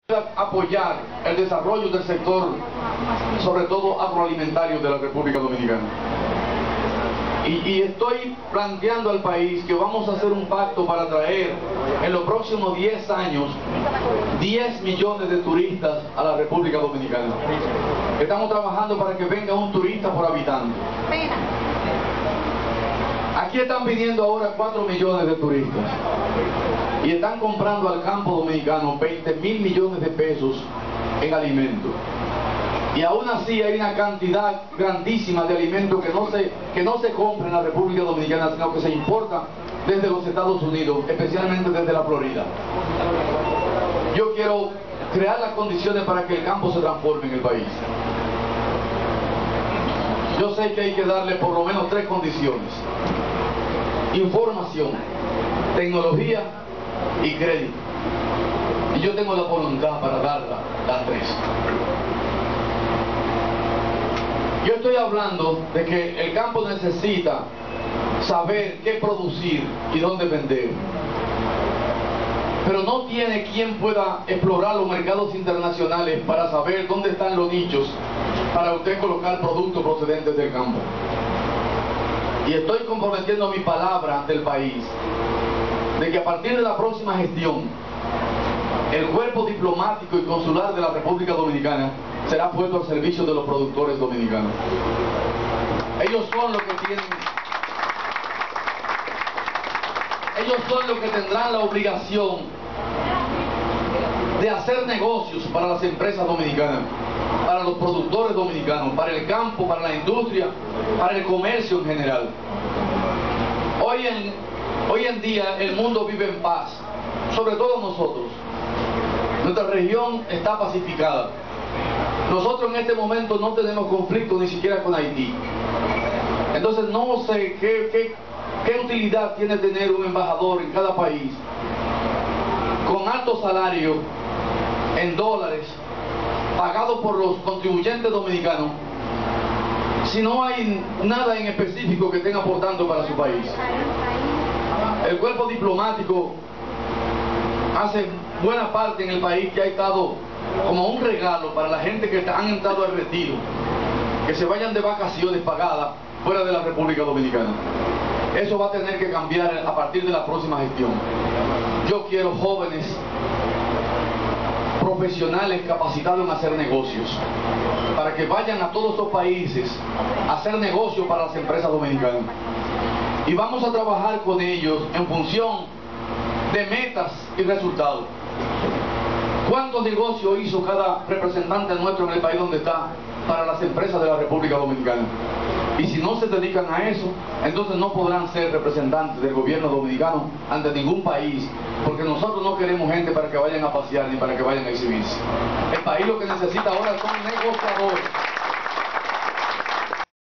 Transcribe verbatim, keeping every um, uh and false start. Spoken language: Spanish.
apoyar el desarrollo del sector, sobre todo agroalimentario, de la República Dominicana. Y, y estoy planteando al país que vamos a hacer un pacto para traer en los próximos diez años diez millones de turistas a la República Dominicana. Estamos trabajando para que venga un turista por habitante. Aquí están viniendo ahora cuatro millones de turistas y están comprando al campo dominicano veinte mil millones de pesos en alimentos. Y aún así hay una cantidad grandísima de alimentos que no se, que no se compra en la República Dominicana, sino que se importa desde los Estados Unidos, especialmente desde la Florida. Yo quiero crear las condiciones para que el campo se transforme en el país. Yo sé que hay que darle por lo menos tres condiciones: información, tecnología y crédito. Y yo tengo la voluntad para darla, las tres. Yo estoy hablando de que el campo necesita saber qué producir y dónde vender, pero no tiene quien pueda explorar los mercados internacionales para saber dónde están los nichos para usted colocar productos procedentes del campo. Y estoy comprometiendo mi palabra ante el país de que a partir de la próxima gestión el cuerpo diplomático y consular de la República Dominicana será puesto al servicio de los productores dominicanos. Ellos son los que tienen, ellos son los que tendrán la obligación de hacer negocios para las empresas dominicanas, para los productores dominicanos, para el campo, para la industria, para el comercio en general. Hoy en, hoy en día el mundo vive en paz, sobre todo nosotros. Nuestra región está pacificada. Nosotros en este momento no tenemos conflicto ni siquiera con Haití. Entonces no sé qué, qué, qué utilidad tiene tener un embajador en cada país con alto salario en dólares, pagado por los contribuyentes dominicanos, si no hay nada en específico que estén aportando para su país. El cuerpo diplomático hace buena parte en el país que ha estado como un regalo para la gente que han entrado al retiro, que se vayan de vacaciones pagadas fuera de la República Dominicana. Eso va a tener que cambiar a partir de la próxima gestión. Yo quiero jóvenes profesionales capacitados en hacer negocios, para que vayan a todos estos países a hacer negocios para las empresas dominicanas. Y vamos a trabajar con ellos en función de metas y resultados. ¿Cuántos negocios hizo cada representante nuestro en el país donde está para las empresas de la República Dominicana? Y si no se dedican a eso, entonces no podrán ser representantes del gobierno dominicano ante ningún país, porque nosotros no queremos gente para que vayan a pasear ni para que vayan a exhibirse. El país lo que necesita ahora son negociadores.